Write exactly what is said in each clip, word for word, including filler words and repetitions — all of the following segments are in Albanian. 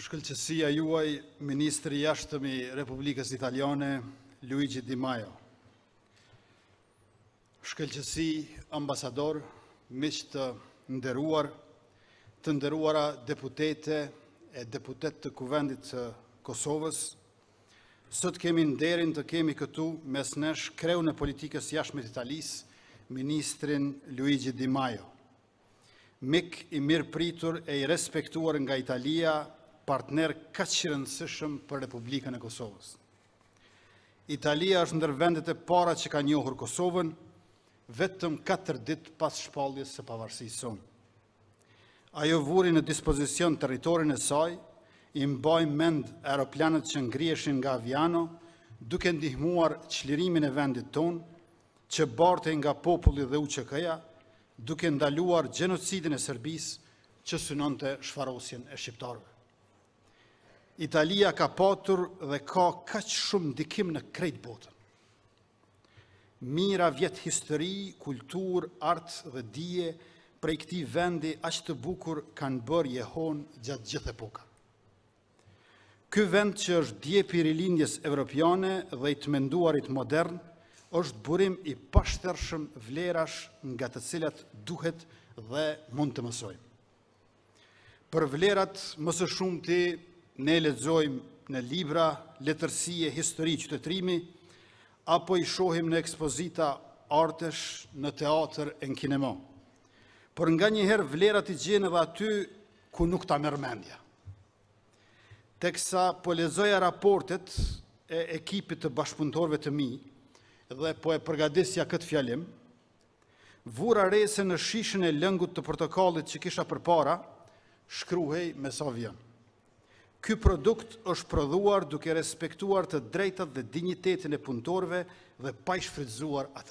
Shkëlqësia juaj, Ministri i Jashtëm i Republikës Italiane, Luigi Di Maio. Shkëlqësi, ambasador, miq të nderuar, të nderuara deputete e deputet të Kuvendit të Kosovës, sot kemi nderin të kemi këtu mes nesh kreun e politikës jashtme të Italisë, Ministrin Luigi Di Maio. Mik i mirë pritur e i respektuar nga Italia, partner kaq i rëndësishëm për Republikën e Kosovës. Italia është ndër vendet e para që ka njohur Kosovën, vetëm katër ditë pas shpalljes së pavarësisë sonë. Ajo vuri në dispozicion territorin e saj, i mbaj mend aeroplanet që ngriheshin nga Aviano, duke ndihmuar çlirimin e vendit tonë, që bartej nga populli dhe U Q K-ja, duke ndaluar gjenocidin e Serbisë që synonte shfarosjen e shqiptarëve. Italia ka patur dhe ka kaq shumë ndikim në krejt botën. Mira vjet histori, kultur, art dhe dije prej këtij vendi aq të bukur kanë bërë jehon gjatë gjithë epoka. Ky vend që është djepi i rilindjes evropiane dhe i të menduarit modern, është burim i pashtershëm vlerash nga të cilat duhet dhe mund të mësojmë. Për vlerat më së shumti ne lexojmë në libra, letërsie, histori, qytetërimi, apo i shohim në ekspozita artesh, në teatr e në kinema. Por nga njëherë vlerat i gjen edhe aty ku nuk ta merr mendja. Teksa po lexoja raportet e ekipit të bashkëpunëtorëve të mi dhe po e përgadisja këtë fjalim, vura re se në shishën e lëngut të portokallit që kisha përpara, shkruhej me sa vjen. Ky produkt është prodhuar duke respektuar të drejtat dhe dinjitetin e punëtorëve dhe pa i shfrytzuar ata.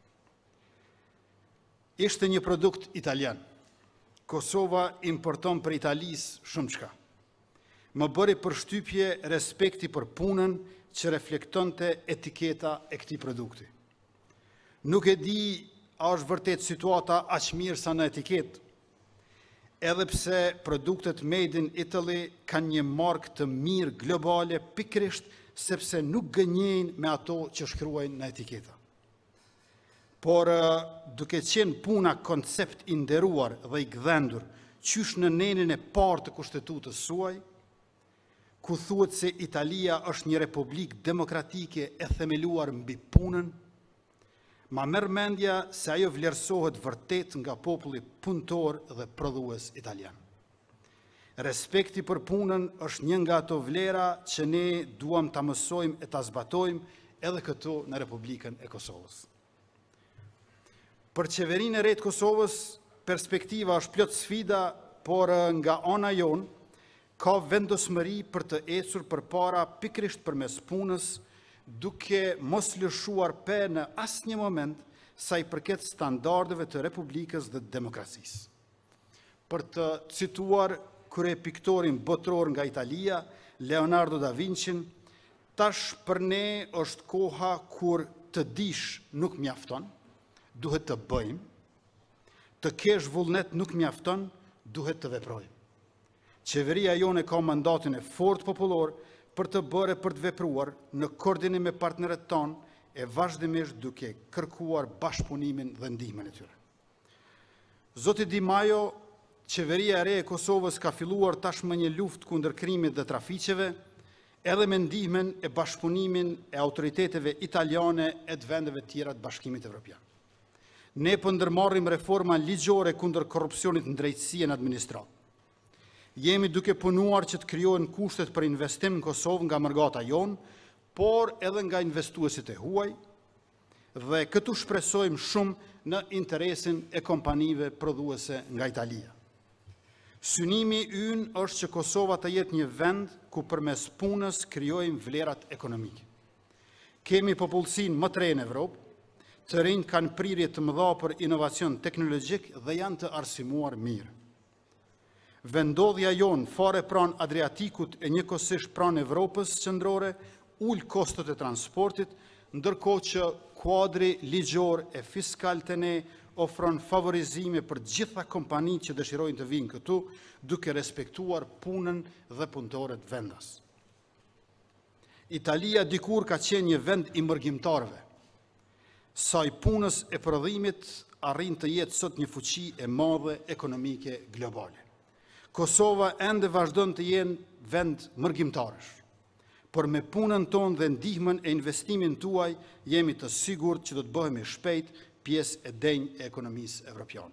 Ishte një produkt italian. Kosova importon për Italisë shumë çka. Më bëri përshtypje respekti për punën që reflektonte etiketa e këtij produkti. Nuk e di a është vërtet situata aq mirë sa në etiketë, edhe pse produktet Made in Italy kanë një markë të mirë globale pikërisht sepse nuk gënjejnë me ato që shkruajnë në etiketa. Por duke qenë puna koncept i nderuar dhe i gdhendur qysh në nenin e parë të kushtetutës suaj, ku thuhet se Italia është një republikë demokratike e themeluar mbi punën, ma merr mendja se ajo vlerësohet vërtet nga populli punëtor dhe prodhues italian. Respekti për punën është një nga ato vlera që ne duam ta mësojmë e ta zbatojmë edhe këtu në Republikën e Kosovës. Për qeverinë e re të Kosovës, perspektiva është plot sfida, por nga ana jon ka vendosmëri për të ecur përpara pikërisht përmes punës, duke mos lëshuar pe në asnjë moment sa i përket standardeve të Republikës dhe demokracisë. Për të cituar kryepiktorin botror nga Italia, Leonardo da Vinci, tash për ne është koha kur të dish nuk mjafton, duhet të bëjmë, të kesh vullnet nuk mjafton, duhet të veprojmë. Qeveria jone ka mandatin e fortë popullor për të bërë për të vepruar në koordinim me partnerët tonë e vazhdimisht duke kërkuar bashkëpunimin dhe ndihmën e tyre. Zoti Di Maio, qeveria e re e Kosovës ka filluar tashmë një luftë kundër krimit dhe trafiqeve, edhe me ndihmën e bashkëpunimin e autoriteteve italiane e të vendeve tjera të Bashkimit Evropian. Ne po ndërmarrim reforma ligjore kundër korrupsionit në drejtësi në administratë. Jemi duke punuar që të krijohen kushtet për investim në Kosovë nga mërgata jonë, por edhe nga investuesit e huaj, dhe këtu shpresojmë shumë në interesin e kompanive prodhuese nga Italia. Synimi ynë është që Kosova të jetë një vend ku përmes punës krijojmë vlerat ekonomike. Kemi popullsinë më të re në Evropë, të rinj kanë prirje të mëdha për inovacion teknologjik dhe janë të arsimuar mirë. Vendodhja jonë fare pranë Adriatikut e njëkohësisht pranë Evropës qendrore ul kostot e transportit, ndërkohë që kuadri ligjor e fiskal të ne ofron favorizime për gjitha kompanitë që dëshirojnë të vinë këtu, duke respektuar punën dhe punëtorët vendas. Italia dikur ka qenë një vend i mërgjimtarëve. Saj punës e prodhimit arrin të jetë sot një fuqi e madhe ekonomike globale. Kosova ende vazhdon të jenë vend mërgjimtarësh, por me punën tonë dhe ndihmën e investimin tuaj jemi të sigurt që do të bëhemi shpejt pjesë e denjë e ekonomisë evropiane.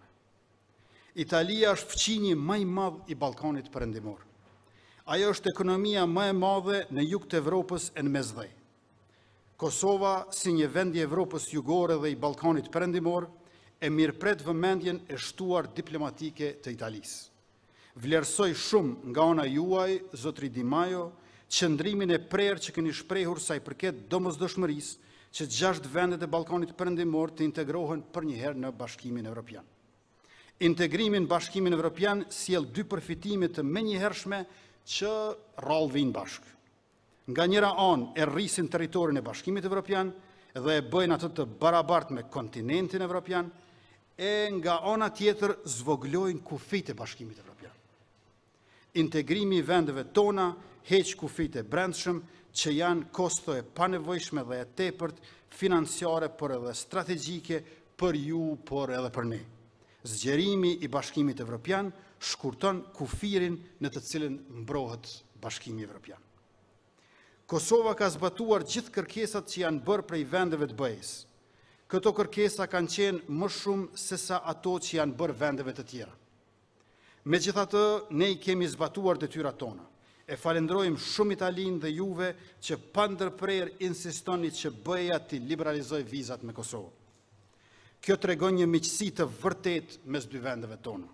Italia është fqinji më i madh i Ballkanit Perëndimor. Ajo është ekonomia më e madhe në jug të Evropës e në mesdhej. Kosova, si një vend i Evropës jugore dhe i Ballkanit Perëndimor, e mirëpret vëmendjen e shtuar diplomatike të Italisë. Vlerësoj shumë nga ana juaj, zotri Di Maio, qëndrimin e prerë që keni shprehur sa i përket domosdoshmërisë që gjashtë vendet e Ballkanit Perëndimor të integrohen përnjëherë në Bashkimin Evropian. Integrimi në Bashkimin Evropian sjell dy përfitime të menjëhershme që rrallë vinë bashkë. Nga njëra anë e rrisin territorin e Bashkimit Evropian dhe e bëjnë atë të barabartë me kontinentin Evropian, e nga ana tjetër zvoglojnë kufijtë e Bashkimit Evropian. Integrimi i vendeve tona heq kufijtë e brendshëm që janë kosto e panevojshme dhe e tepërt financiare, por edhe strategjike për ju, por edhe për ne. Zgjerimi i Bashkimit Evropian shkurton kufirin në të cilën mbrohet Bashkimi Evropian. Kosova ka zbatuar gjithë kërkesat që janë bërë prej vendeve të B E S. Këto kërkesa kanë qenë më shumë se sa ato që janë bërë vendeve të tjera. Megjithatë, ne i kemi zbatuar detyrat tona. E falenderojmë shumë Italinë dhe juve që pa ndërprerje insistoni që B E A të liberalizojë vizat me Kosovë. Kjo tregon një miqësi të vërtetë mes dy vendeve tona.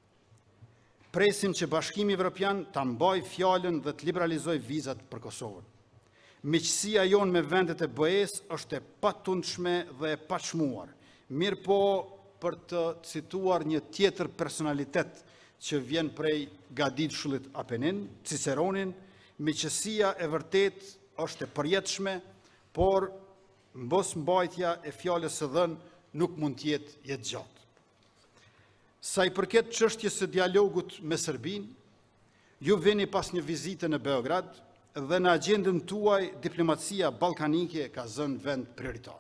Presim që Bashkimi Evropian ta mbajë fjalën dhe të liberalizojë vizat për Kosovën. Miqësia jonë me vendet e B E S është e patundshme dhe e pachmuar. Mirë po, për të cituar një tjetër personalitet që vjen prej Gaditshullit Apenin, Ciceronin, miqësia e vërtet është e përjetshme, por mbos mbajtja e fjalës së dhënë nuk mund të jetë jetë gjatë. Sa i përket çështjes së dialogut me Serbinë, ju vini pas një vizite në Beograd dhe në agjendën tuaj diplomacia ballkanike ka zënë vend prioritar.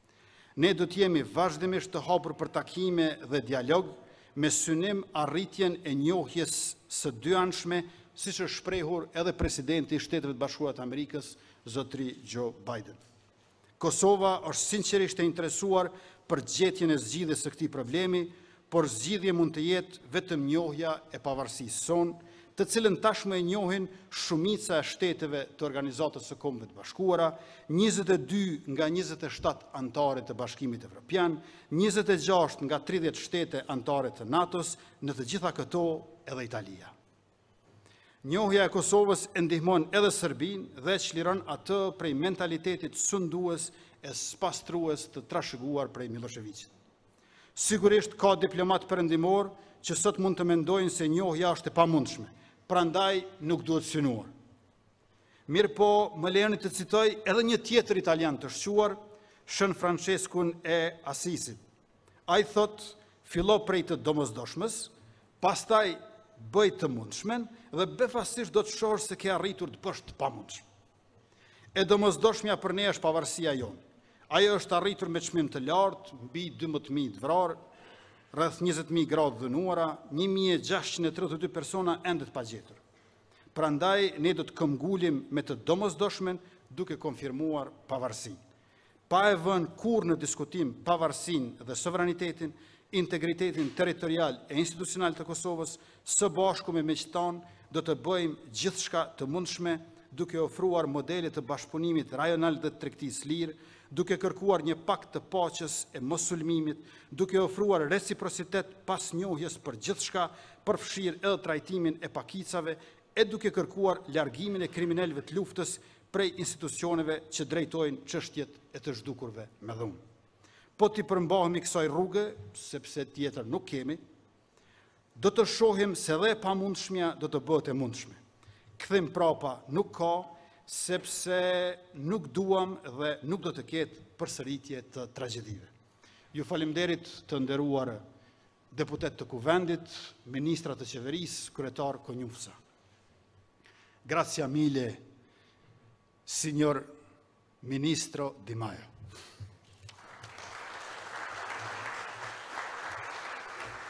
Ne do të jemi vazhdimisht të hapur për takime dhe dialog me synim arritjen e njohjes së dyanshme, siç është shprehur edhe presidenti i Shteteve të Bashkuara të Amerikës, zotri Joe Biden. Kosova është sinqerisht e interesuar për gjetjen e zgjidhjes së këtij problemi, por zgjidhje mund të jetë vetëm njohja e pavarësisë sonë, të cilën tashmë e njohin shumica e shteteve të Organizatës së Kombeve të Bashkuara, njëzet e dy nga njëzet e shtatë anëtare të Bashkimit Evropian, njëzet e gjashtë nga tridhjetë shtete anëtare të NATO-s, në të gjitha këto edhe Italia. Njohja e Kosovës e ndihmon edhe Serbinë dhe çliron atë prej mentalitetit sundues e spastrues të trashëguar prej Miloševićit. Sigurisht ka diplomat perëndimor që sot mund të mendojnë se njohja është e pamundshme, prandaj nuk duhet synuar. Mirë po, më lejoni të citoj edhe një tjetër italian të shquar, Shën Franceskun e Asisit. Ai thot, fillo prej të domosdoshmës, pastaj bëj të mundshmen dhe befasisht do të shohësh se ke arritur të bësh të pamundshme. E domosdoshmja për ne është pavarësia jonë. Ajo është arritur me çmim të lartë, mbi dymbëdhjetë mijë të vrarë, rreth njëzet mijë gradë dënuara, një mijë e gjashtëqind e tridhjetë e dy persona ende të pagjetur. Prandaj ne do të këmbgulim me të domosdoshmen duke konfirmuar pavarësinë. Pa e vënë kurrë në diskutim pavarësinë dhe sovranitetin, integritetin territorial e institucional të Kosovës, së bashku me miqtanë do të bëjmë gjithçka të mundshme duke ofruar modele të bashkëpunimit rajonal dhe të tregtisë lirë, duke kërkuar një pakt të paqes e mos sulmimit, duke ofruar reciprocitet pas njohjes për gjithçka, përfshirë edhe trajtimin e pakicave, e duke kërkuar largimin e kriminalëve të luftës prej institucioneve që drejtojnë çështjet e të zhdukurve me dhunë. Po t'i përmbahemi kësaj rruge, sepse tjetër nuk kemi, do të shohim se dhe pamundshmja do të bëhet e mundshme. Kthim prapa nuk ka, sepse nuk duam dhe nuk do të ketë përsëritje të tragjedive. Ju falemnderit të nderuar deputet të kuvendit, ministra të qeverisë, kryetar Konjufsa. Grazie mille, signor Ministro Di Maio.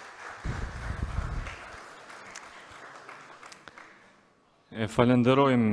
E falenderojmë